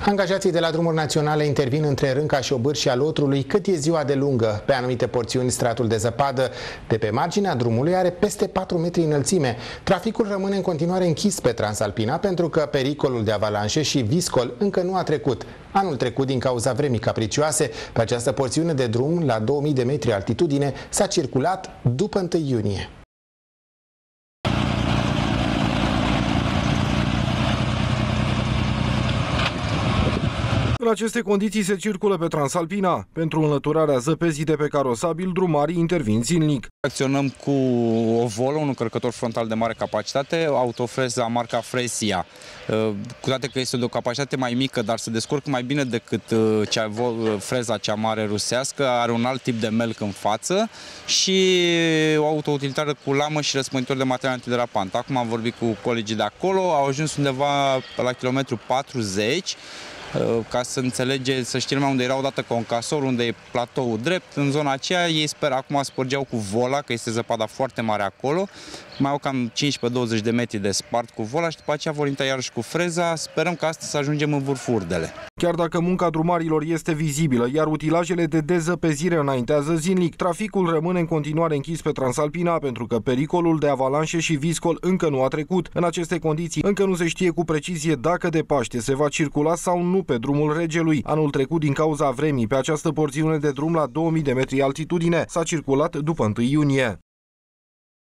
Angajații de la drumuri naționale intervin între Rânca și Obârșia Lotrului cât e ziua de lungă. Pe anumite porțiuni, stratul de zăpadă de pe marginea drumului are peste 4 metri înălțime. Traficul rămâne în continuare închis pe Transalpina pentru că pericolul de avalanșe și viscol încă nu a trecut. Anul trecut, din cauza vremii capricioase, pe această porțiune de drum, la 2000 de metri altitudine, s-a circulat după 1 iunie. În aceste condiții se circulă pe Transalpina. Pentru înlăturarea zăpezii de pe carosabil, drumarii intervin zilnic. Acționăm cu o Volă, un încărcător frontal de mare capacitate, autofreza marca Fresia. Cu toate că este de o capacitate mai mică, dar se descurcă mai bine decât freza cea mare rusească, are un alt tip de melc în față și o autoutilitară cu lamă și răspânditor de material antiderapant. Acum am vorbit cu colegii de acolo, au ajuns undeva la kilometru 40, ca să înțelegeți, să știm unde era odată Concasor, unde e platoul drept, în zona aceea ei sper acum spărgeau cu Vola, că este zăpada foarte mare acolo, mai au cam 15-20 de metri de spart cu Vola și după aceea vor intra iarăși cu freza, sperăm că astăzi să ajungem în vârful Urdele. Chiar dacă munca drumarilor este vizibilă, iar utilajele de dezăpezire înaintează zilnic, traficul rămâne în continuare închis pe Transalpina pentru că pericolul de avalanșe și viscol încă nu a trecut. În aceste condiții încă nu se știe cu precizie dacă de Paște se va circula sau nu pe drumul Regelui. Anul trecut, din cauza vremii, pe această porțiune de drum la 2000 de metri altitudine s-a circulat după 1 iunie.